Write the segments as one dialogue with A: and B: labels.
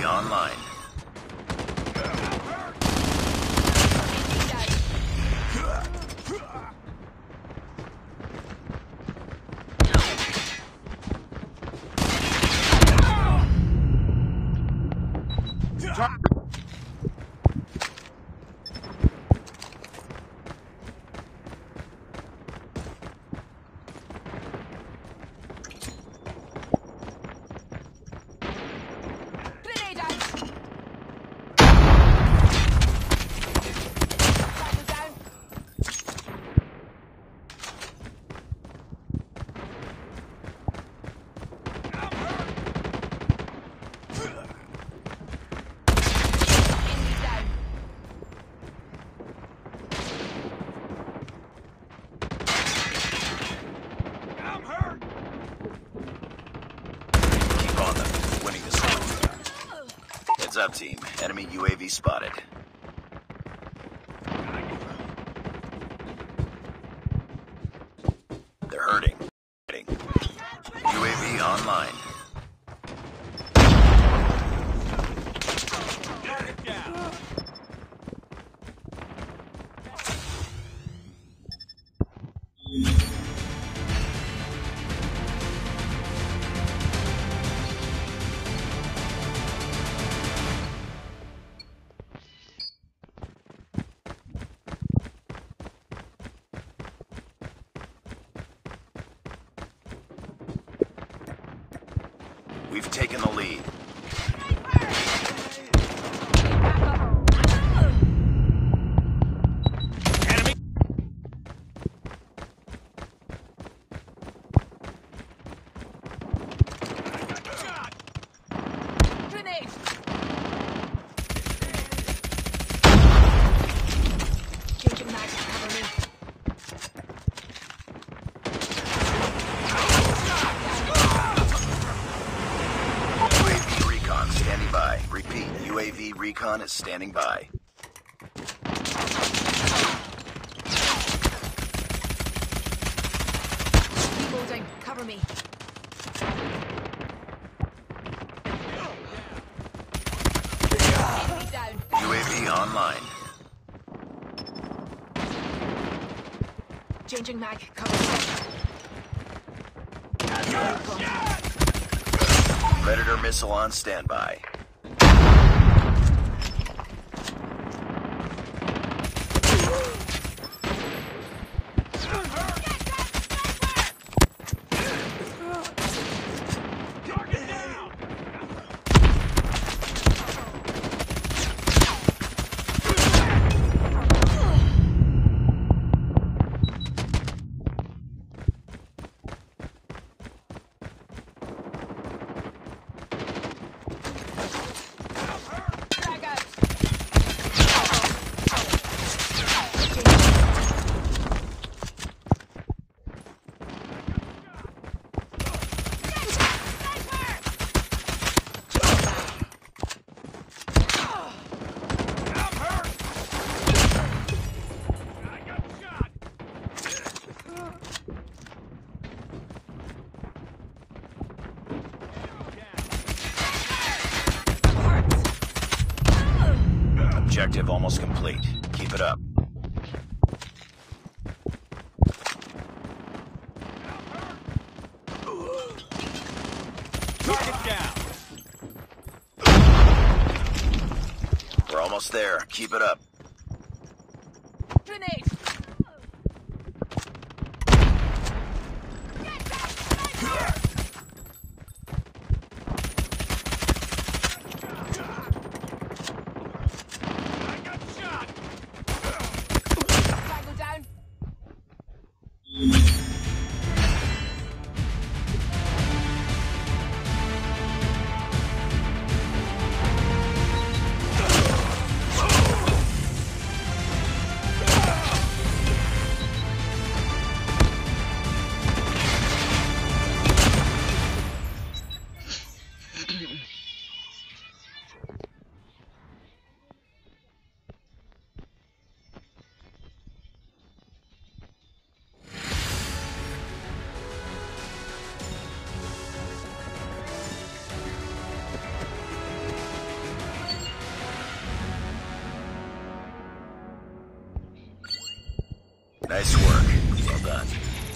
A: online. Heads up, team. Enemy UAV spotted. They're hurting. UAV online. We've taken the lead. Enemy.
B: Grenade. Changing mag, cover me.
A: Standing by. Repeat, UAV recon is standing by.
B: Reloading, cover me. Enemy down.
A: UAV online.
B: Changing mag, cover me.
A: Predator missile on standby. Objective almost complete. Keep it up.
C: Target down.
A: We're almost there. Keep it up.
B: Grenade.
A: Nice work. Well done.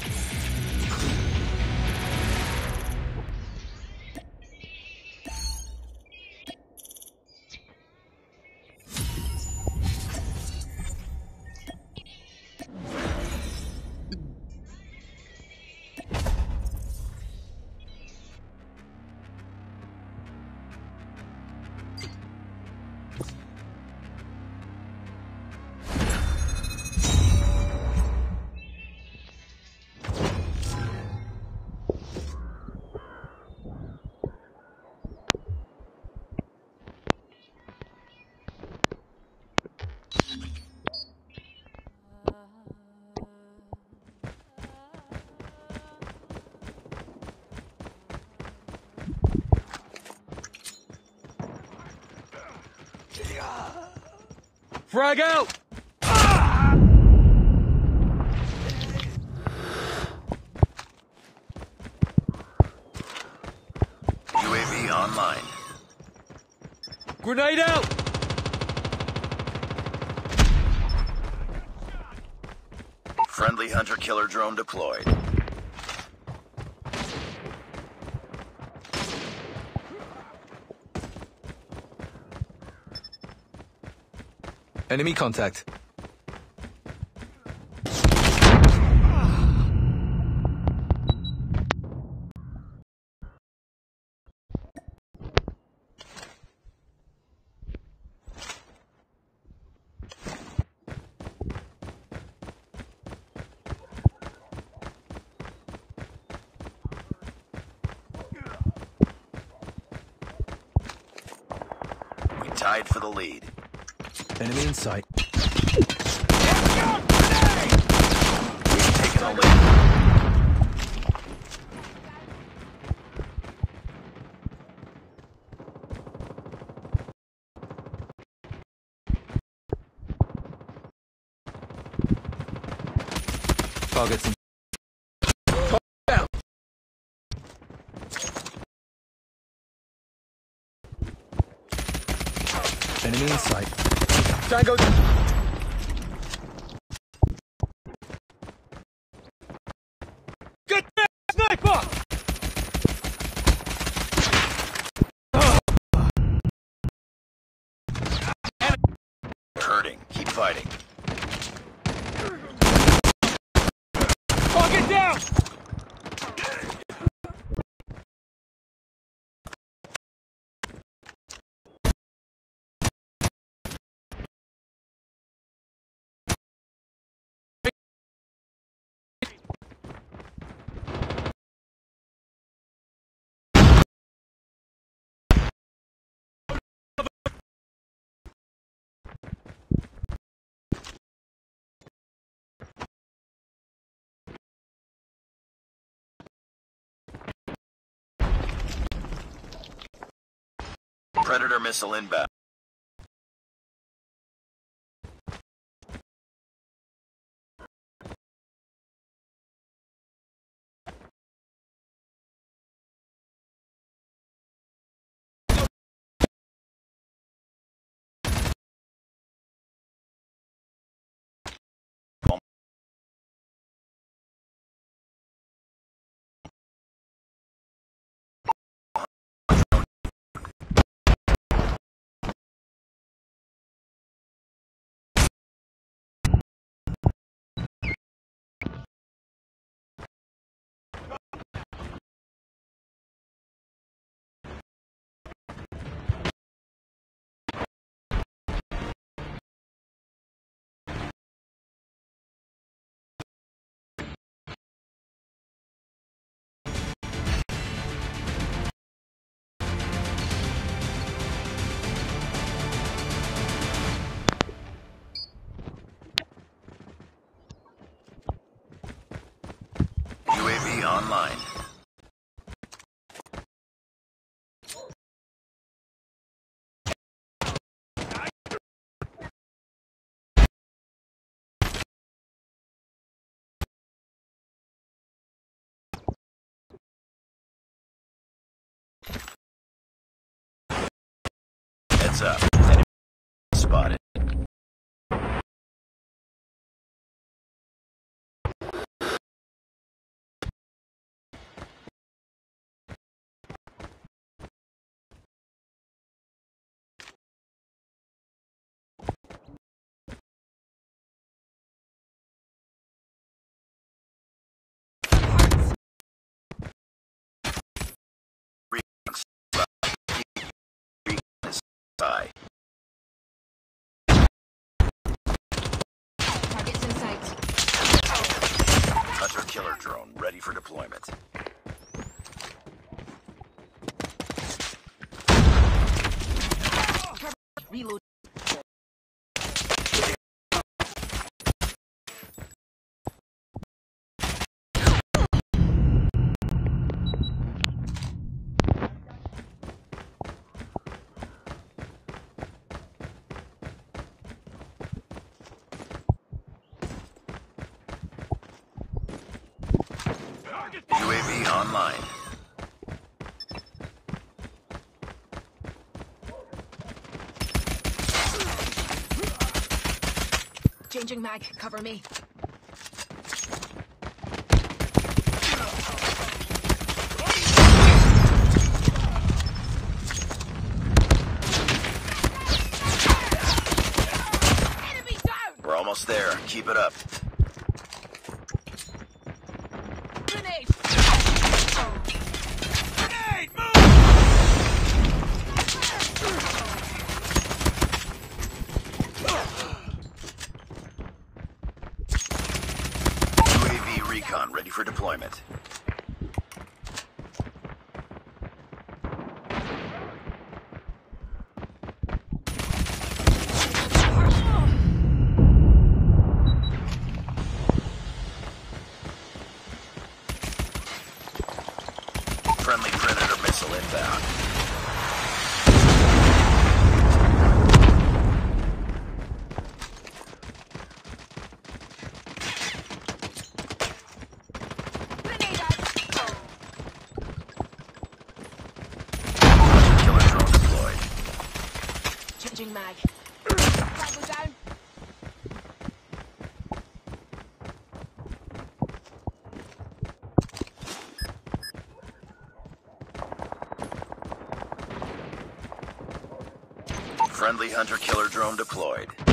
C: Frag out!
A: UAV online.
C: Grenade out!
A: Friendly hunter-killer drone deployed.
C: Enemy contact.
A: We tied for the lead.
C: Enemy in sight.
A: We've taken a lead.
C: Targets in. Down. Enemy in sight. Tango. Get there, sniper!
A: Hurting. Keep fighting.
C: Target down!
A: Predator missile inbound. UAV online. Heads up. Enemy spotted. Bye.
B: Targets in sight.
A: Hunter-killer drone ready for deployment.
B: Reload.
A: UAV online.
B: Changing mag. Cover me. Enemy down!
A: We're almost there. Keep it up.
B: Grenade!
C: Grenade, move!
A: UAV recon ready for deployment. Friendly Predator missile inbound.
B: Grenade out!
A: Killer drone deployed.
B: Changing mag. Tango down.
A: Friendly hunter-killer drone deployed.